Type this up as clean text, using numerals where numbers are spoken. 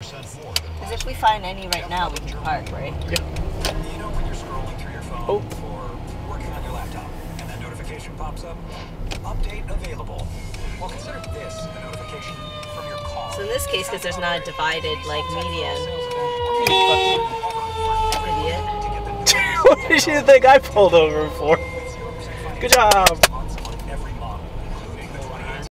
Because if we find any right now, we can park, right? Yeah. You know when you're scrolling through your phone or working on your laptop and that notification pops up? Update available. Well, consider this a notification from your car. So in this case, because there's not a divided, like, median. Idiot. What did you think I pulled over for? Good job.